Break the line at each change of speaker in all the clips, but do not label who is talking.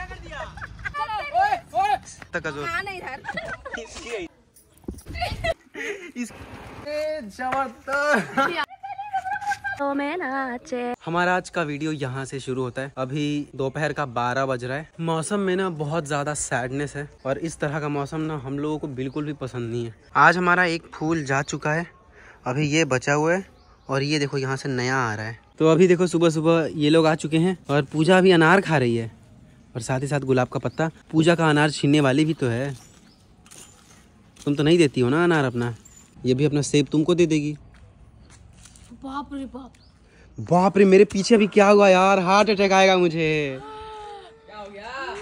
हमारा आज का वीडियो यहाँ से शुरू होता है। अभी दोपहर का 12 बज रहा है। मौसम में ना बहुत ज्यादा सैडनेस है और इस तरह का मौसम ना हम लोगों को बिल्कुल भी पसंद नहीं है। आज हमारा एक फूल जा चुका है, अभी ये बचा हुआ है और ये देखो यहाँ से नया आ रहा है। तो अभी देखो सुबह सुबह ये लोग आ चुके हैं और पूजा अभी अनार खा रही है और साथ ही साथ गुलाब का पत्ता। पूजा का अनार छीनने वाली भी तो है। तुम तो नहीं देती हो ना अनार अपना, ये भी अपना सेब तुमको दे देगी।
बाप रे बाप,
बाप रे, मेरे पीछे भी क्या हुआ यार? हार्ट अटैक आएगा मुझे।
क्या हो गया?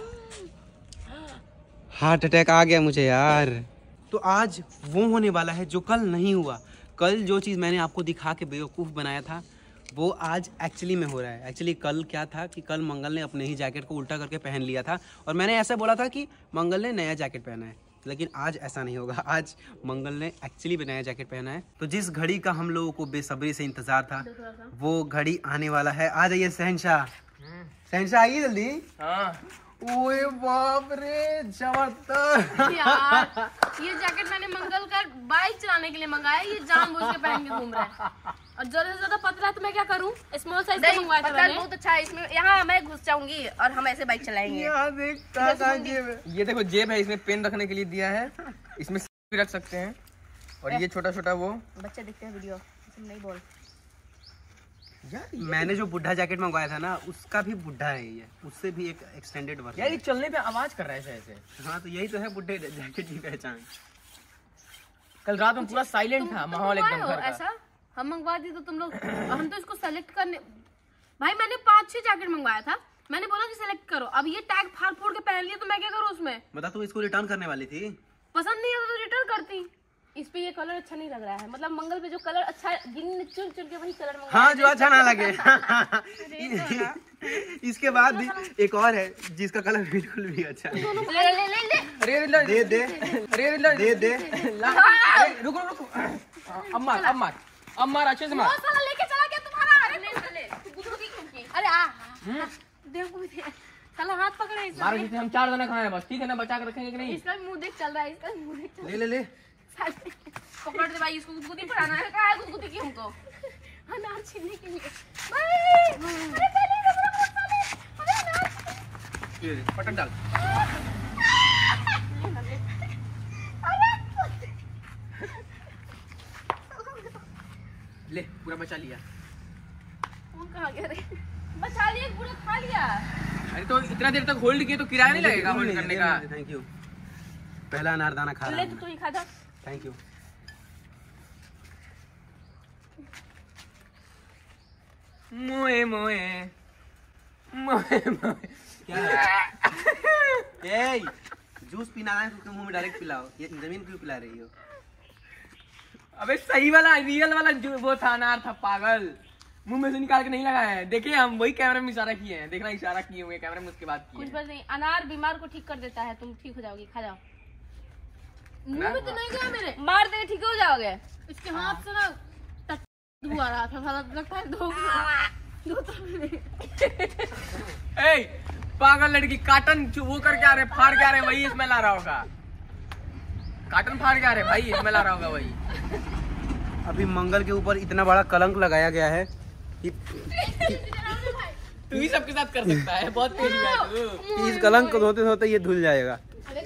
हार्ट अटैक आ गया मुझे यार। तो आज वो होने वाला है जो कल नहीं हुआ। कल जो चीज़ मैंने आपको दिखा के बेवकूफ़ बनाया था वो आज एक्चुअली में हो रहा है। एक्चुअली कल क्या था कि कल मंगल ने अपने ही जैकेट को उल्टा करके पहन लिया था और मैंने ऐसा बोला था कि मंगल ने नया जैकेट पहना है, लेकिन आज ऐसा नहीं होगा। आज मंगल ने एक्चुअली भी नया जैकेट पहना है। तो जिस घड़ी का हम लोगों को बेसब्री से इंतजार था वो घड़ी आने वाला है। आ जाइए शहनशाह, शहनशाह आइए जल्दी। हाँ। ओए बाप रे, जबरदस्त
यार, ये जैकेट मैंने मंगल का बाइक चलाने के लिए मंगाया, ये जानबूझ के पहन के घूम रहा है। और ज्यादा से ज्यादा पतला तो मैं क्या करूं? स्मॉल साइज का मंगवाया था मैंने। बहुत अच्छा है, इसमें यहाँ मैं घुस जाऊंगी और हम ऐसे बाइक चलाएंगे।
ये देखो जेब है, इसमें पेन रखने के लिए दिया है, इसमें भी रख सकते हैं। और ये छोटा छोटा वो
बच्चे देखते हैं वीडियो, नहीं बोल
यार। मैंने जो बुढ़ा जैकेट मंगवाया था ना उसका भी बुढ़ा है ये, उससे भी एक एक्सटेंडेड वर्जन।
यार ये चलने पे आवाज कर रहा है ऐसे।
हाँ तो यही तो है बुढ़े जैकेट की पहचान।
कल रात में पूरा साइलेंट था माहौल एकदम घर का।
ऐसा हम मंगवा दी तो तुम लोग, हम तो इसको सेलेक्ट करने, भाई मैंने 5-6 जैकेट मंगवाया था, मैंने बोला कि सेलेक्ट करो। अब ये टैग फाड़ फोड़ के पहन लिया तो मैं क्या करूँ उसमें?
बता, तू इसको रिटर्न करने वाली थी,
पसंद नहीं आता तो रिटर्न करती। इस पे ये कलर अच्छा नहीं लग रहा है, मतलब मंगल पे जो कलर अच्छा है गिन चुन चुन के वही कलर मंगवाया।
हाँ जो अच्छा ना लगे। इसके बाद भी एक और है जिसका कलर बिल्कुल भी अच्छा है।
दे दे दे दे। रुको रुको, अब मार अच्छे से मार।
लेके चला गया तुम्हारा। अरे ले अरे देखो साला हाथ पकड़े इसका।
मारो जितने हम 4 जना खाए बस, ठीक है ना? बचा के रखेंगे कि नहीं?
इसका मुंह देख चल रहा है, इसका मुंह देख चल।
ले
पकड़ दे भाई इसको, गुदगुदी पढ़ाना है। क्या है गुदगुदी की हमको? अनार छीनने के लिए अरे पहले अरे अनार
पटक डाल। ले पूरा बचा लिया।
वो कहाँ गया रे? बचा लिया, पूरा खा लिया।
अरे तो इतना देर तक होल्ड किए तो किराया नहीं लगेगा होल्ड करने का?
Thank you. पहला अनारदाना खा रहा हूं।
ले तू ही खा जा।
Thank you.
मोए मोए मोए मोए।
क्या है? जूस पीना है तो मुंह में डायरेक्ट पिलाओ, ये जमीन क्यों पिला रही हो?
अबे सही वाला रियल वाला जो वो था अनार था, पागल। मुंह में से निकाल के नहीं लगाया है। देखिए हम वही कैमरे में इशारा किए हैं, देखना इशारा किए हुए कैमरे में, उसके बाद
कुछ बात नहीं। अनार बीमार को ठीक कर देता है, तुम ठीक हो जाओगी, खा जाओ। मुंह में तो नहीं गया मेरे, मार दे ठीक हो जाओगे। इसके हाथ से ना धुआ रहा था, लगता है धो
ए पागल लड़की, काटन वो कर क्या रहे, फाड़ क्या रहे, वही इसमें ला रहा होगा। काटन फाड़ क्या रहे भाई, इसमें ला रहा होगा वही।
अभी मंगल के ऊपर इतना बड़ा कलंक लगाया गया है कि
तू ही सबके साथ कर सकता है, बहुत तेज है तू।
इस कलंक को धोते धोते ये धुल जाएगा।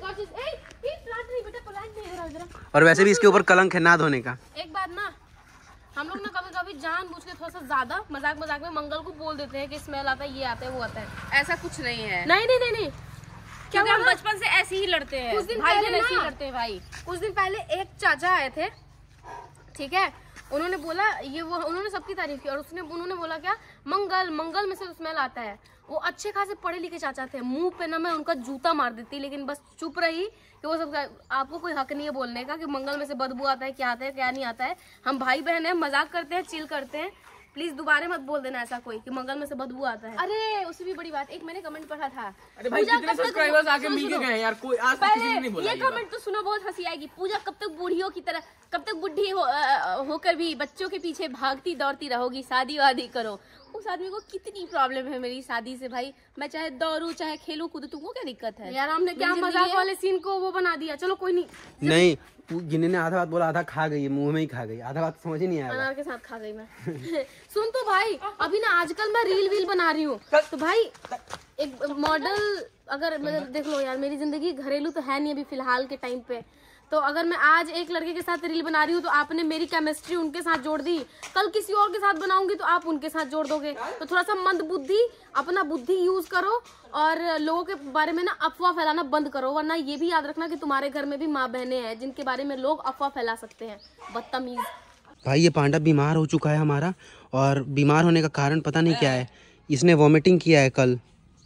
और वैसे भी इसके ऊपर कलंक है ना धोने का।
एक बात ना, हम लोग ना कभी कभी जानबूझ के थोड़ा सा ज्यादा मजाक मजाक में मंगल को बोल देते हैं कि स्मेल आता है, ये आता है, वो आता है। ऐसा कुछ नहीं है। नहीं क्योंकि हम बचपन से ऐसे ही लड़ते हैं, कुछ दिन पहले ऐसे ही लड़ते हैं भाई। कुछ दिन पहले एक चाचा आए थे, ठीक है, उन्होंने बोला ये वो, उन्होंने सबकी तारीफ की और उन्होंने बोला क्या, मंगल में से स्मेल आता है। वो अच्छे खासे पढ़े लिखे चाचा थे, मुंह पे ना मैं उनका जूता मार देती, लेकिन बस चुप रही कि वो सब। आपको कोई हक नहीं है बोलने का कि मंगल में से बदबू आता है, क्या आता है क्या नहीं आता है। हम भाई बहन हैं, मजाक करते हैं, चिल करते हैं। प्लीज दोबारा मत बोल देना ऐसा कोई कि मंगल में से बदबू आता है। अरे उससे भी बड़ी बात, एक मैंने कमेंट पढ़ा था।
अरे भाई कितने सब्सक्राइबर्स आके मिल के गए यार, कोई आज तक किसी ने नहीं बोला।
ये कमेंट तो सुनो, बहुत हंसी आएगी। पूजा कब तक बूढ़ियों की तरह, कब तक बुढ़ी होकर भी बच्चों के पीछे भागती दौड़ती रहोगी, शादी वादी करो। उस आदमी को कितनी प्रॉब्लम है मेरी शादी से भाई। मैं चाहे दौड़ू चाहे खेलूं कूदूं, तुमको क्या दिक्कत है यार? हमने क्या मजाक वाले सीन को वो बना दिया। चलो कोई
नहीं, गिन्नी ने आधा बात बोला, आधा खा गई, मुंह में ही खा गई, आधा बात समझ ही नहीं आया।
अनार के साथ खा गई मैं। सुन तो भाई, अभी ना आजकल मैं रील बना रही हूँ, तो भाई एक मॉडल अगर मतलब देख लो यार, मेरी जिंदगी घरेलू तो है नहीं अभी फिलहाल के टाइम पे। तो अगर मैं आज एक लड़के के साथ रील बना रही हूँ तो आपने मेरी केमिस्ट्री उनके साथ जोड़ दी, कल किसी और के साथ बनाऊंगी तो आप उनके साथ जोड़ दोगे। तो थोड़ा सा मंद बुद्धि, अपना बुद्धि यूज करो और लोगों के बारे में ना अफवाह फैलाना बंद करो, वरना ये भी याद रखना कि तुम्हारे घर में भी माँ बहनें हैं जिनके बारे में लोग अफवाह फैला सकते हैं। बदतमीज।
भाई ये पांडा बीमार हो चुका है हमारा, और बीमार होने का कारण पता नहीं क्या है। इसने वॉमिटिंग किया है कल,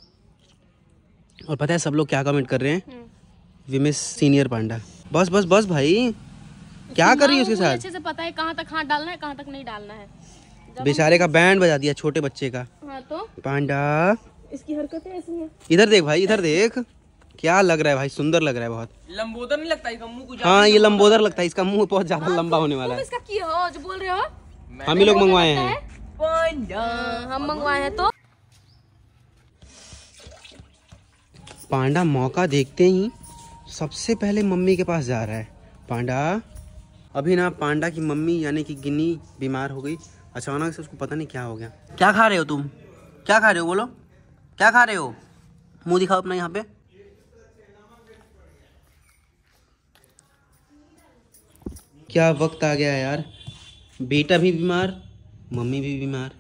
और पता है सब लोग क्या कमेंट कर रहे हैं? We miss senior Panda. बस बस बस भाई, क्या कर रही है उसके साथ?
अच्छे से पता है कहाँ तक हाथ डालना है कहाँ तक नहीं डालना है।
बेचारे का बैंड बजा दिया छोटे बच्चे का।
हाँ तो
पांडा,
इसकी हरकतें ऐसी हैं।
इधर देख भाई, इधर देख, क्या लग रहा है भाई, सुंदर लग रहा है बहुत।
लंबोदर नहीं लगता इसका मुंह कुछ?
हाँ ये लंबोदर लगता है, इसका मुंह बहुत ज्यादा लंबा होने वाला है।
इसका क्या हो जो बोल रहे हो?
हम ही लोग मंगवाए हैं।
हम मंगवाए हैं। तो
पांडा मौका देखते ही सबसे पहले मम्मी के पास जा रहा है। पांडा, अभी ना पांडा की मम्मी यानी कि गिन्नी बीमार हो गई अचानक से, उसको पता नहीं क्या हो गया। क्या खा रहे हो तुम? क्या खा रहे हो? बोलो क्या खा रहे हो? मुंह दिखाओ अपना यहाँ पे। क्या वक्त आ गया है यार, बेटा भी बीमार, मम्मी भी बीमार।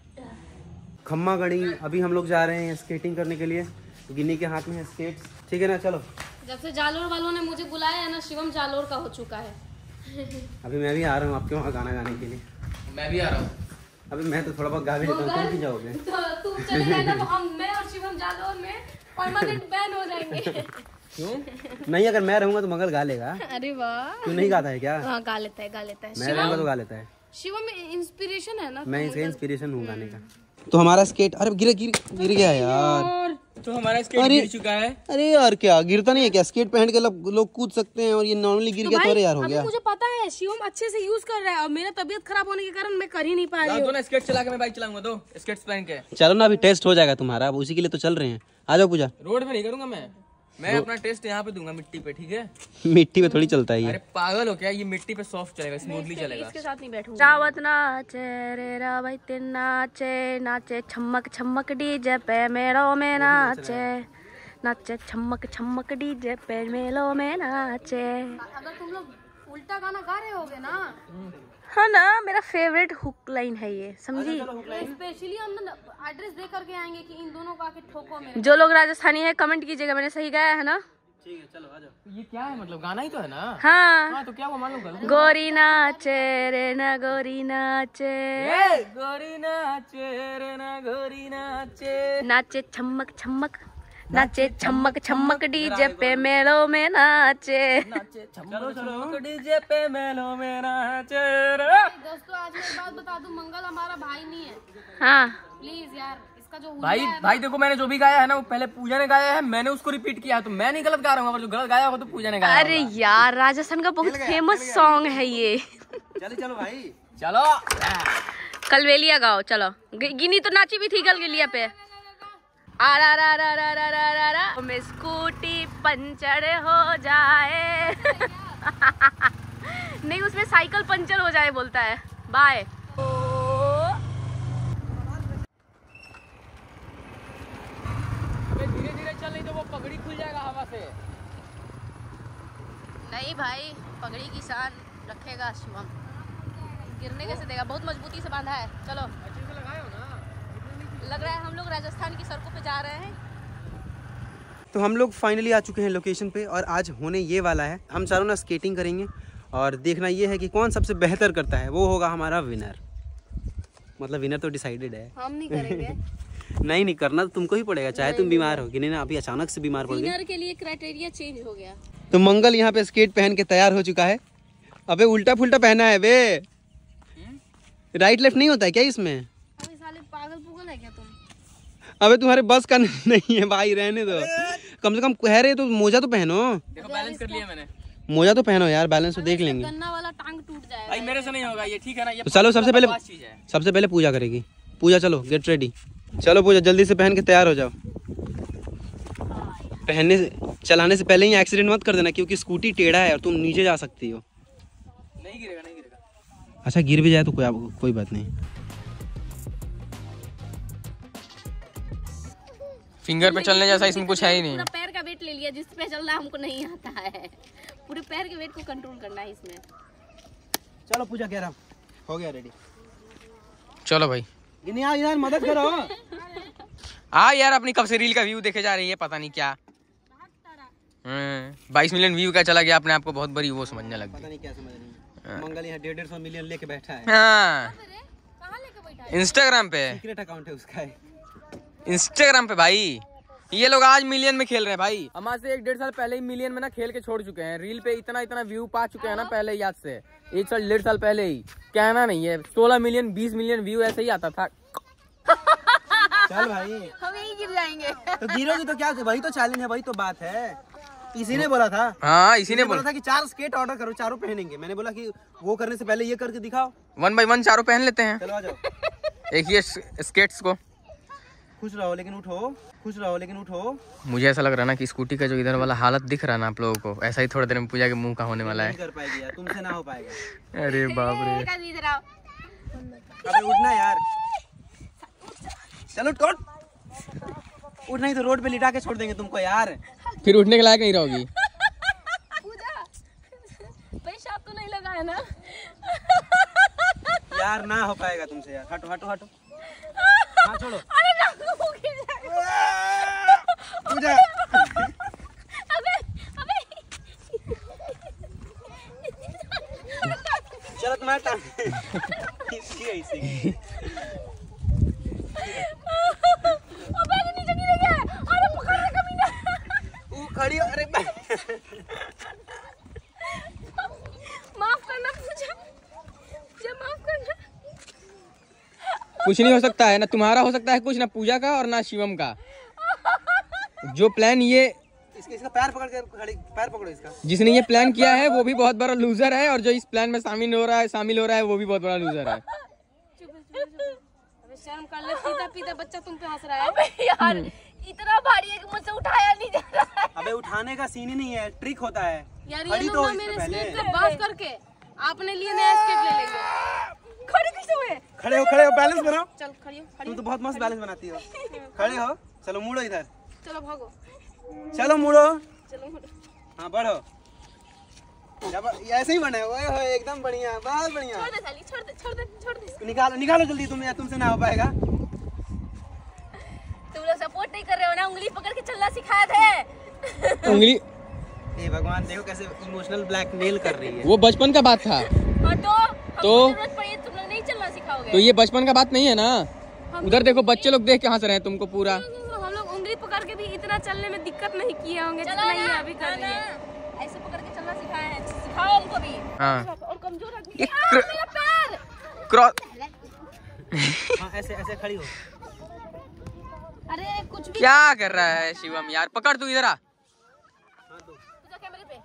खम्मा गणी, अभी हम लोग जा रहे हैं स्केटिंग करने के लिए। गिन्नी के हाथ में है स्केट, ठीक है ना? चलो।
जब से जालोर वालों ने मुझे बुलाया है ना, शिवम जालोर का हो चुका है।
अभी मैं भी आ रहा हूँ आपके वहाँ गाना गाने के लिए।
मैं भी आ रहा हूँ।
अभी मैं तो थोड़ा बहुत गा भी लेता हूँ, तुम भी जाओगे?
तो तुम चले गए ना तो मैं और शिवम जालोर में परमानेंट बैन हो जाएंगे।
क्यों नहीं? अगर मैं रहूंगा तो मंगल गा लेगा।
अरे वाह,
तू नहीं गाता है क्या?
हाँ गा लेता है, गा लेता है।
मैं रहूंगा तो गा लेता है।
शिवम इंस्पिरेशन है ना,
मैं इसका इंस्पिरेशन हूँ गाने का। तो हमारा स्केट, अरे गिर गया यार।
तो हमारा स्केट गिर चुका है।
अरे यार क्या गिरता नहीं है क्या? स्केट पहन के लोग कूद सकते हैं और ये नॉर्मली गिर गया तो अरे यार हो गया।
मुझे पता है शिवम अच्छे से यूज कर रहा है और मेरा तबीयत खराब होने के कारण मैं कर ही नहीं पा रही हूँ।
स्केट चला के मैं बाइक चलाऊंगा, तो स्केट्स पहन के
चलो ना, अभी टेस्ट हो जाएगा तुम्हारा, अब उसी के लिए तो चल रहे हैं। आ जाओ पूजा।
रोड पे नहीं करूंगा मैं अपना टेस्ट यहाँ पे दूंगा, मिट्टी पे, ठीक है?
मिट्टी पे थोड़ी चलता है ये।
अरे पागल हो क्या? ये मिट्टी पे सॉफ्ट चलेगा, स्मूथली चलेगा।
इसके साथ नहीं बैठूंगा। रावत नाचे रे रावत नाचे, नाचे छमक छमक डीजे पे मेलो में नाचे, नाचे छमक छमक डीजे पे मेलो में नाचे। अगर तुम लोग उल्टा गाना गा रहे होगे ना, हाँ ना, मेरा फेवरेट हुक लाइन है ये, समझी? स्पेशली हम एड्रेस दे करके आएंगे कि इन दोनों को आके ठोको मेरे। जो लोग राजस्थानी है कमेंट कीजिएगा मैंने सही गाया है ना?
ठीक है चलो आ जाओ।
ये क्या है मतलब? गाना ही तो है ना?
हाँ
तो क्या वो मान लो?
गोरी नाचे रे ना गोरी नाचे,
गोरी नाचे रे ना गोरी नाचे,
नाचे छमक छमक, नाचे छमक छमक डीजे पे मेलो में नाचे,
नाचे छमक छमक डीजे पे मेलो में नाचे रे।
दोस्तों आज मैं बात बता दूं, मंगल हमारा भाई नहीं है।
हाँ
प्लीज यार, इसका जो
भाई देखो, मैंने जो भी गाया है ना वो पहले पूजा ने गाया है, मैंने उसको रिपीट किया, तो मैं नहीं गलत गा रहा हूँ, अगर जो गलत गाया होगा तो पूजा ने गाया।
अरे यार, राजस्थान का बहुत फेमस सॉन्ग है ये।
चलो भाई
चलो,
कलवेलिया गाओ। चलो, गिनी तो नाची भी थी कलवेलिया पे। आरा रा रा रा रा रा रा रा में स्कूटी पंचर हो जाए। नहीं, उसमें साइकिल पंचर हो जाए बोलता है। बाय।
धीरे धीरे चल, नहीं तो वो पगड़ी खुल जाएगा हवा से।
नहीं भाई, पगड़ी की शान रखेगा शिवम, गिरने कैसे देगा, बहुत मजबूती से बांधा है। चलो,
अच्छे से लगाए हो ना?
लग रहा है हम लोग राजस्थान की सड़कों पे जा रहे हैं।
तो हम लोग फाइनली आ चुके हैं लोकेशन पे, और आज होने ये वाला है, हम चारों ना स्केटिंग करेंगे, और देखना ये है कि कौन सबसे बेहतर करता है, वो होगा हमारा विनर। मतलब विनर तो डिसाइडेड है,
हम नहीं करेंगे।
नहीं करना तो तुमको ही पड़ेगा, चाहे तुम बीमार हो। गिनी ना अभी अचानक से बीमार पड़ गई।
विनर के लिए क्राइटेरिया चेंज हो गया।
तो मंगल यहाँ पे स्केट पहन के तैयार हो चुका है। अबे उल्टा फुल्टा पहना है बे, राइट लेफ्ट नहीं होता है क्या इसमें?
अबे साले पागल पुगल है क्या तुम?
अबे तुम्हारे बस का नहीं है भाई, रहने दो। कम से कम कह रहे तो मोजा तो पहनो।
देखो बैलेंस कर लिया मैंने।
मोजा तो पहनो यार, बैलेंस तो देख लेंगे।
गन्ना वाला टांग टूट जाएगा
भाई मेरे से नहीं होगा ये, ठीक है ना? ये
तो चलो सबसे
चीज है।
पहले पूजा करेगी। पूजा चलो गेट रेडी। चलो पूजा जल्दी से पहन के तैयार हो जाओ। पहनने से चलाने से पहले ही एक्सीडेंट मत कर देना, क्योंकि स्कूटी टेढ़ा है और तुम नीचे जा सकती हो।
नहीं गिरेगा, नहीं गिरेगा।
अच्छा गिर भी जाए तो कोई बात नहीं।
फिंगर पे चलने जैसा इसमें कुछ है ही नहीं।
पूरा पैर का वेट ले लिया, जिस पे चलना हमको नहीं आता है। पूरे पैर के वेट को कंट्रोल करना है इसमें।
चलो पूजा कह रहा हो गया रेडी।
चलो भाई
यार मदद करो।
यार अपनी कब से रील का व्यू देखे जा रही है, पता नहीं क्या 22 मिलियन व्यू का चला गया, अपने आप को बहुत बड़ी वो समझने लग
पता नहीं क्या समझ नहीं। मंगल यहाँ 150 मिलियन लेके बैठा है।
हाँ इंस्टाग्राम पे
सीक्रेट अकाउंट है उसका।
इंस्टाग्राम पे भाई ये लोग आज मिलियन में खेल रहे हैं भाई। हम आज से 1-1.5 साल पहले ही मिलियन में ना खेल के छोड़ चुके हैं। रील पे इतना व्यू पा चुके हैं ना पहले, याद से 1 साल 1.5 साल पहले ही। कहना नहीं है 16 मिलियन 20 मिलियन व्यू ऐसे ही आता था।
चल भाई
हम यही गिर जाएंगे।
तो गिरोगे तो क्या, वही तो चैलेंज है, वही तो बात है। इसी ने बोला था।
हाँ इसी ने बोला
था कि 4 स्केट ऑर्डर करो, चारों पहनेंगे। मैंने बोला कि वो करने से पहले ये करके दिखाओ।
1 by 1 चारों पहन लेते हैं।
चलो आ जाओ।
एक ये स्केट्स को
खुश रहो लेकिन उठो, खुश रहो लेकिन उठो।
मुझे ऐसा लग रहा ना कि स्कूटी का जो इधर वाला हालत दिख रहा ना आप लोगों को, ऐसा ही थोड़ी देर में पूजा के मुंह का होने वाला है।
नहीं कर पाएगी यार, तुमसे ना हो पाएगा।
अरे बाप रे।
अबे उठना यार। चलो टोट। उठ नहीं तो रोड पे लिटा के छोड़ देंगे तुमको यार।
फिर उठने के लायक नहीं रहोगी।
पैसा तो नहीं लगा है ना
यार, ना हो पाएगा तुमसे यार। हटो हटो हटो। हाँ छोड़ो।
अरे ना गिर जाएगा।
पूजा
अबे अबे
चलो तुम्हारा टाइम। इसकी है इसी।
अबे नीचे गिर गया। अरे पकड़ रे कमीना।
वो खड़ी हो। अरे
माफ करना पूजा, माफ करना।
कुछ नहीं हो सकता है ना, तुम्हारा हो सकता है कुछ, ना पूजा का और ना शिवम का। जो प्लान ये
इसका पैर पकड़ के खड़ी, पैर पकड़ो इसका।
जिसने ये प्लान किया है वो भी बहुत बड़ा लूजर है, और जो इस प्लान में शामिल हो रहा है वो भी बहुत बड़ा लूजर है।
अबे शर्म कर ले, पीता पीता बच्चा तुम पे हंस रहा है। अबे यार इतना भारी है कि मुझसे उठाया नहीं जा रहा है।
अबे उठाने का सीन ही नहीं है, ट्रिक होता है।
यार
खड़ी
ये
तो
लोग ना मेरे स्केट का बात करके आपने लिए नया स्केट ले लेंगे। खड़ी कैसे हुए?
खड़े हो, बैलेंस बनाओ।
चल खड़ी हो,
तुम तो बहुत मस्त बैलेंस बनाती हो। खड़े हो, चलो मुड़ो इधर।
चलो भागो,
चलो मुड़ो।
चलो
हाँ बढ़ो। ऐसे ही बने ओए होए, एकदम बढ़िया, बहुत बढ़िया।
छोड़ दे साली, छोड़ दे।
निकालो जल्दी, तुमसे ना हो पाएगा।
तुम लोग सपोर्ट नहीं कर रहे हो ना, उंगली पकड़ के चलना सिखाया थे।
उंगली
ए भगवान, देखो कैसे इमोशनल ब्लैकमेल कर रही है।
वो बचपन का बात था।
तो जरूरत पड़ी तुम लोग नहीं चलना सिखाओगे।
तो ये बचपन का बात नहीं है ना। उधर देखो बच्चे लोग देख के हंस रहे हैं तुमको पूरा।
हम लोग उंगली पकड़ के भी इतना चलने में दिक्कत नहीं किए होंगे जितना ये अभी कर रही है। ऐसे पकड़ के चलना सिखाया है, सिखाओ हमको भी।
हाँ।
और कमजोर आदमी।
ये
मेरा पैर।
क्रॉस।
हाँ ऐसे खड़ी हो।
अरे कुछ भी
क्या कर रहा है शिवम यार, पकड़ तू इधर आ।
पूजा कैमरे पे।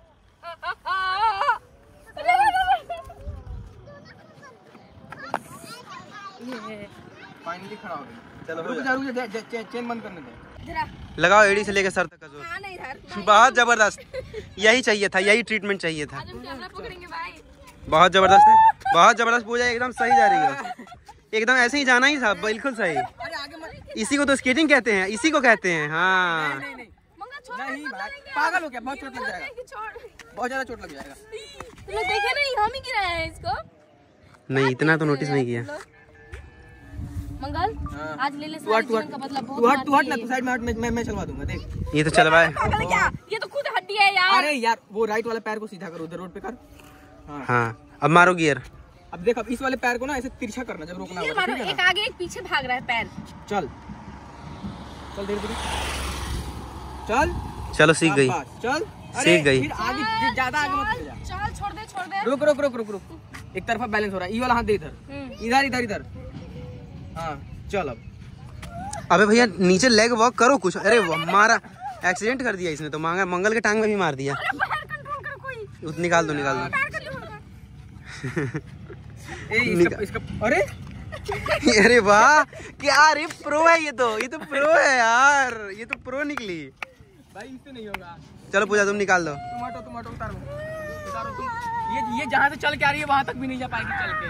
फाइनली खड़ा हो गया।
चलो
चेन बंद करने दे।
लगाओ एड़ी से लेकर सर तक का जोर। बहुत जबरदस्त, यही चाहिए था, यही ट्रीटमेंट चाहिए था।
आज हम कैमरा पकड़ेंगे भाई।
बहुत जबरदस्त है, बहुत जबरदस्त। पूजा एकदम सही जा रही है, एकदम ऐसे ही जाना ही था, बिल्कुल सही। इसी को तो स्केटिंग कहते हैं, इसी को कहते हैं। हाँ
नहीं पागल हो क्या, बहुत चोट लग जाएगा, बहुत ज्यादा चोट लग जाएगा।
तुम लोग देखे नहीं, हम ही गिराया है इसको।
नहीं इतना तो नोटिस नहीं किया।
मंगल आज ले ले,
तू हट
का बदला बहुत
तू हट ना, तू साइड में हट, मैं चलवा दूंगा। देख
ये तो चलवाए।
पागल है क्या? ये तो खुद हड्डी है यार।
अरे यार वो राइट वाला पैर को सीधा कर, उधर रोड पे कर।
हाँ अब मारो गियर।
अब देख, अब इस वाले पैर को ना ऐसे तिरछा करना जब रोकना होगा, ठीक है ना?
एक आगे एक पीछे भाग रहा है पैर।
चल धीरे धीरे चल।
चलो सीख गई,
चल
सीख गई।
फिर आगे ज्यादा आगे मत जा।
चल छोड़ दे।
रुक। एक तरफा बैलेंस हो रहा है, ये वाला हाथ दे इधर। हाँ चल अब।
अबे भैया नीचे लेग वॉक करो कुछ। अरे मारा, एक्सीडेंट कर दिया इसने तो। मंगल के टांग में भी मार दिया।
कंट्रोल करो कोई।
निकाल दो।
इसका अरे
अरे वाह, क्या रे प्रो है ये तो प्रो है यार, ये तो प्रो निकली
भाई। इससे नहीं होगा।
चलो पूजा तुम निकाल दो।
टमाटो उतारो तुम। ये जहाँ से चल के आ रही है वहाँ तक भी नहीं जा पाएगी चल के।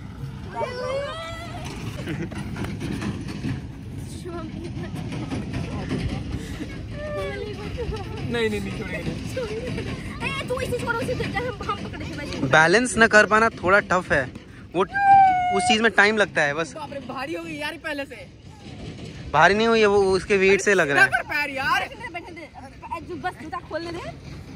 नहीं छोड़ेंगे।
बैलेंस न कर पाना थोड़ा टफ है, वो उस चीज में टाइम लगता है बस।
भारी हो गई यार पहले से।
भारी नहीं हुई है, वो उसके वेट से लग रहा है।
पैर यार
बस जूता खोलने दे।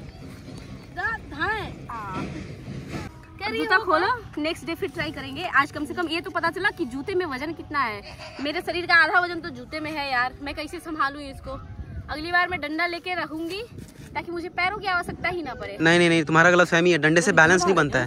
जूता खोलो, नेक्स्ट डे फिर ट्राई करेंगे। आज कम से कम ये तो पता चला कि जूते में वजन कितना है। मेरे शरीर का आधा वजन तो जूते में है यार, मैं कैसे संभालूं इसको। अगली बार मैं डंडा लेके रखूंगी ताकि मुझे पैरों की आवश्यकता ही ना पड़े।
नहीं, तुम्हारा गलतफहमी है, डंडे से बैलेंस नहीं बनता है।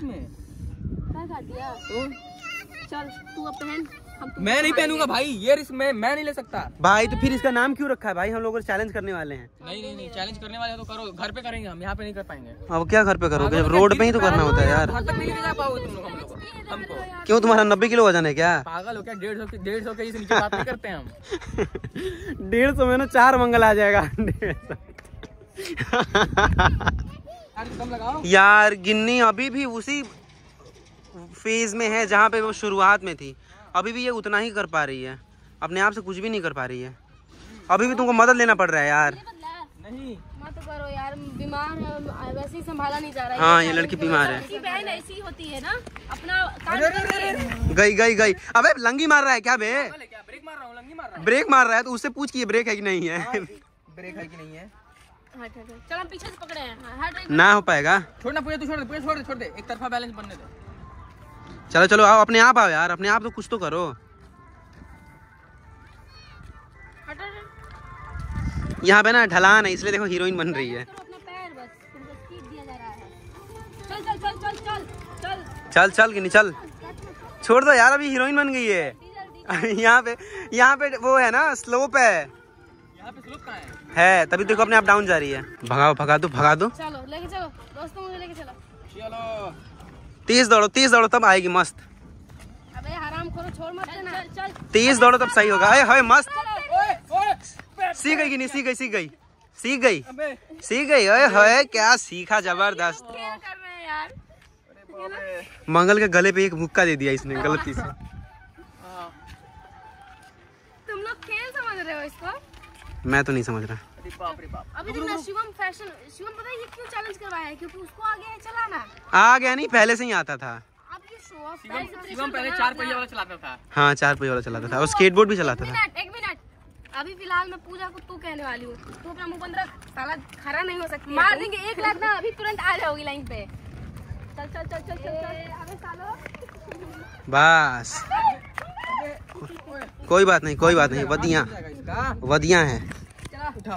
चल तू अब पहन,
मैं नहीं पहनूंगा भाई, ये रिस्क मैं नहीं ले सकता
भाई। तो फिर इसका नाम क्यों रखा है भाई? हम लोग चैलेंज करने वाले हैं।
नहीं चैलेंज करने वाले तो करो, घर पे करेंगे हम, यहाँ पे नहीं कर पाएंगे।
अब क्या घर पे करोगे, जब रोड पे ही तो करना होता है यार।
घर तक नहीं ले जा पाओगे तुम लोग हमको।
क्यों, तुम्हारा 90 किलो वजन है क्या?
पागल हो क्या? 150 केजी से नीचे बात नहीं करते हम।
150 में ना 4 मंगल आ जाएगा। यार गिन्नी अभी भी उसी फेज में है जहाँ पे वो शुरुआत में थी। अभी भी ये उतना ही कर पा रही है, अपने आप से कुछ भी नहीं कर पा रही है। अभी भी तुमको मदद लेना पड़ रहा है यार।
नहीं मत करो यार, बीमार है, वैसे ही संभाला नहीं जा रहा है।
हाँ ये लड़की बीमार है।
बहन ऐसी होती है ना, अपना
गई। अबे लंगी मार रहा है क्या बे?
ब्रेक मार रहा हूँ, लंगी मार रहा हूँ।
ब्रेक मार रहा है तो उससे पूछ कि ये ब्रेक है कि नहीं है।
ब्रेक है कि नहीं है?
चल हम पीछे से पकड़े हैं।
ना हो पाएगा।
छोड़ना पूजा, तू छोड़ दे, एक तरफा बैलेंस बनने दे।
चलो आओ, अपने आप आओ यार, अपने आप तो कुछ तो करो। यहाँ पे ना ढलान है, इसलिए देखो हीरोइन बन रही है। चल गिनी चल, छोड़ दो यार, अभी हीरोइन बन गई है। यहाँ पे वो है ना, स्लोप है।
यहाँ पे स्लोप कहाँ
है तभी देखो अपने आप डाउन जा रही है। भगा दो।
चलो लेके चलो दोस्तों, मुझे लेके चलो।
तेज दौड़ो तब आएगी मस्त।
अबे हराम खोरो, छोड़ मत देना। चल
तेज दौड़ो तब सही होगा। अरे हाय मस्त, सीख गई गिनी, सीख गई। ओए हाय क्या सीखा, जबरदस्त। मंगल के गले पे एक मुक्का दे दिया इसने गलती से।
तुम लोग खेल समझ रहे हो इसको?
मैं तो नहीं समझ रहा।
अभी देखना शिवम पता है ये क्यों चैलेंज करवाया है? क्योंकि उसको आ गया है चलाना।
आ गया नहीं, पहले से ही आता था।
अब ये शो ऑफ,
शिवम पहले 4 पहिया वाला चलाता था।
हाँ 4 पहिया वाला चलाता था और स्केटबोर्ड भी चलाता था।
एक मिनट, अभी फिलहाल मैं पूजा को तू कहने वाली हूँ। तू अपना मुंह बंद रख, साला खड़ा नहीं हो सकती। मार देंगे 1 लाख ना, अभी तुरंत आ जाओगी लाइन पे। चल। अबे सालो
बस कोई बात नहीं, वदिया है।
उठाओ।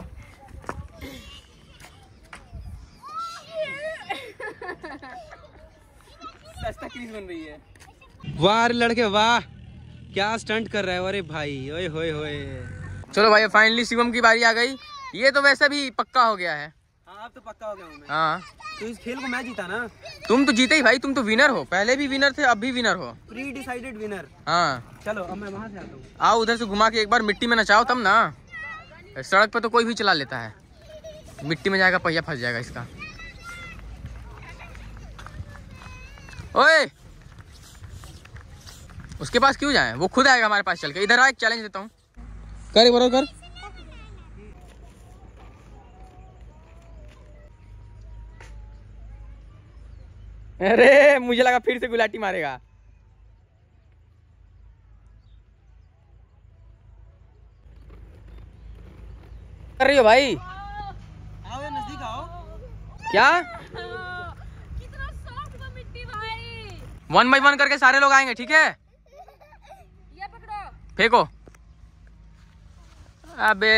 सस्ता क्रीज बन रही है।
वाह लड़के वाह, क्या स्टंट कर रहा है। अरे भाई ओए होए।
चलो भाई फाइनली शिवम की बारी आ गई। ये तो वैसे भी पक्का हो गया है।
हाँ अब तो पक्का हो गया हूँ मैं।
हाँ
तो इस खेल को मैं जीता ना।
तुम तो जीते ही भाई, तुम तो विनर हो, पहले भी विनर थे, अब भी विनर हो।
Pre decided winner.
हाँ
चलो अब मैं वहाँ से आता हूँ।
आओ उधर से घुमा के एक बार मिट्टी में नचाओ तब ना। सड़क पे तो कोई भी चला लेता है, मिट्टी में जाएगा पहिया फंस जाएगा इसका। ओए उसके पास क्यों जाए, वो खुद आएगा हमारे पास चल के। इधर आ, एक चैलेंज देता हूँ, कर बराबर कर। अरे मुझे लगा फिर से गुलाटी मारेगा। कर रही हो भाई?
आओ नजदीक आओ।
क्या
कितना सॉफ्ट वो मिट्टी भाई।
1 by 1 करके सारे लोग आएंगे, ठीक है?
ये पकड़ो,
फेंको। अबे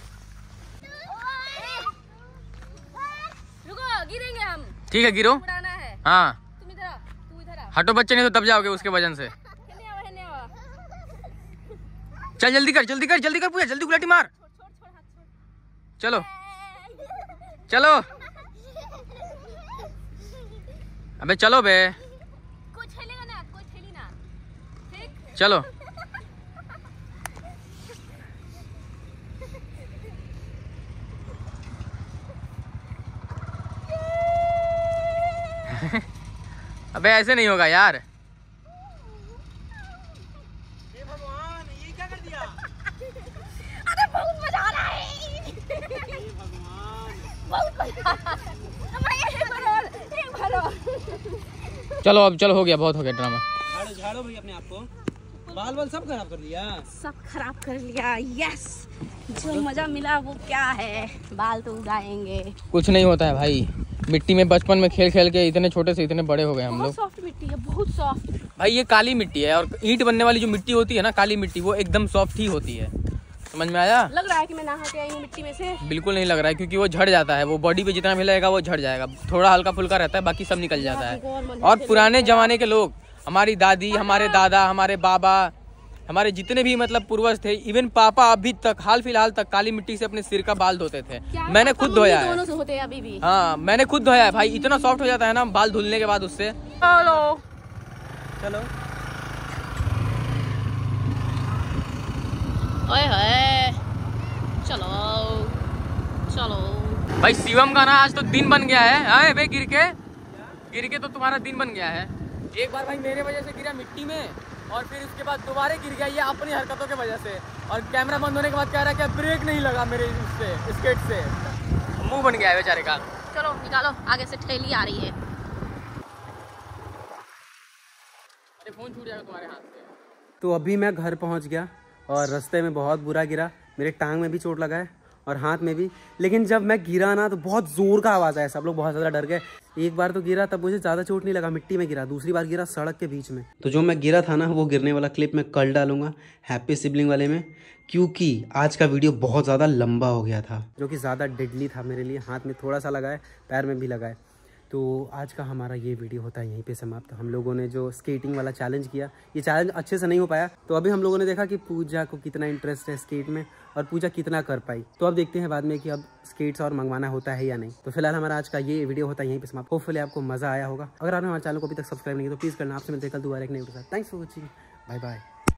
रुको, गिरेंगे हम।
ठीक है गिरो।
उड़ाना है।
हाँ
तू इधर आ।
हटो बच्चे, नहीं तो दब जाओगे उसके वजन से।
हेने आवा।
चल जल्दी कर पूजा, जल्दी गुलाटी मार। चलो अबे चलो बे।
कुछ हिलेगा ना, कुछ हिली ना। ठीक
चलो। अबे ऐसे नहीं होगा यार।
हे भगवान, ये क्या कर दिया?
अरे बहुत मजा आ रहा है।
हे भगवान,
बहुत मजा आ रहा है। एक बार और।
चलो अब चलो, हो गया, बहुत हो गया ड्रामा।
झाड़ो झाड़ो भाई अपने आप को, बाल बाल सब खराब कर दिया।
सब खराब कर लिया। यस, जो मजा मिला वो क्या है, बाल तो उगाएंगे।
कुछ नहीं होता है भाई, मिट्टी में बचपन में खेल खेल के इतने छोटे से इतने बड़े हो गए हम लोग।
बहुत सॉफ्ट मिट्टी है, बहुत सॉफ्ट।
भाई ये काली मिट्टी है, और ईंट बनने वाली जो मिट्टी होती है ना, काली मिट्टी, वो एकदम सॉफ्ट ही होती है। समझ में आया?
लग रहा है कि मैं नहा के आई हूँ मिट्टी में से।
बिल्कुल नहीं लग रहा है, क्योंकि वो झड़ जाता है, वो बॉडी पे जितना भी लगेगा वो झड़ जाएगा। थोड़ा हल्का फुल्का रहता है, बाकी सब निकल जाता है। और पुराने जमाने के लोग, हमारी दादी, हमारे दादा, हमारे बाबा, हमारे जितने भी मतलब पूर्वज थे, इवन पापा अभी तक हाल फिलहाल तक काली मिट्टी से अपने सिर का बाल धोते थे। मैंने खुद धोया है।
दोनों से होते हैं अभी भी।
हाँ, मैंने खुद धोया है भाई, इतना सॉफ्ट हो जाता है ना बाल धुलने के बाद उससे।
चलो
चलो।
ओए होए, चलो चलो।
भाई शिवम का ना आज तो दिन बन गया है। आए बे, गिर के तो तुम्हारा दिन बन गया है। एक बार भाई मेरे वजह से गिरा मिट्टी में, और फिर उसके बाद दोबारा गिर गया, ये अपनी हरकतों की वजह से। और कैमरा बंद होने के बाद कह रहा है कि ब्रेक नहीं लगा मेरे उससे, स्केट से। मुंह बन गया है बेचारे का।
चलो निकालो, आगे से ठेली आ रही है।
अरे फोन छूट जाएगा तुम्हारे हाथ से।
तो अभी मैं घर पहुंच गया, और रास्ते में बहुत बुरा गिरा, मेरे टांग में भी चोट लगा है और हाथ में भी। लेकिन जब मैं गिरा ना तो बहुत ज़ोर का आवाज़ आया, सब लोग बहुत ज़्यादा डर गए। एक बार तो गिरा तब मुझे ज़्यादा चोट नहीं लगा, मिट्टी में गिरा। दूसरी बार गिरा सड़क के बीच में। तो जो मैं गिरा था ना, वो गिरने वाला क्लिप मैं कल डालूंगा हैप्पी सिबलिंग वाले में, क्योंकि आज का वीडियो बहुत ज़्यादा लंबा हो गया था, जो कि ज़्यादा डेडली था मेरे लिए। हाथ में थोड़ा सा लगा है, पैर में भी लगा है। तो आज का हमारा ये वीडियो होता है यहीं पे समाप्त। हम लोगों ने जो स्केटिंग वाला चैलेंज किया, ये चैलेंज अच्छे से नहीं हो पाया। तो अभी हम लोगों ने देखा कि पूजा को कितना इंटरेस्ट है स्केट में, और पूजा कितना कर पाई। तो अब देखते हैं बाद में कि अब स्केट्स और मंगवाना होता है या नहीं। तो फिलहाल हमारा आज का ये वीडियो होता है यहीं पे समाप्त। होपफुली आपको मज़ा आया होगा। अगर आपने हमारे चैनल को अभी तक सब्सक्राइब नहीं किया तो प्लीज़ करना। आपसे मिलते हैं कल दोबारा एक नए वीडियो के साथ। Thanks for watching, bye bye.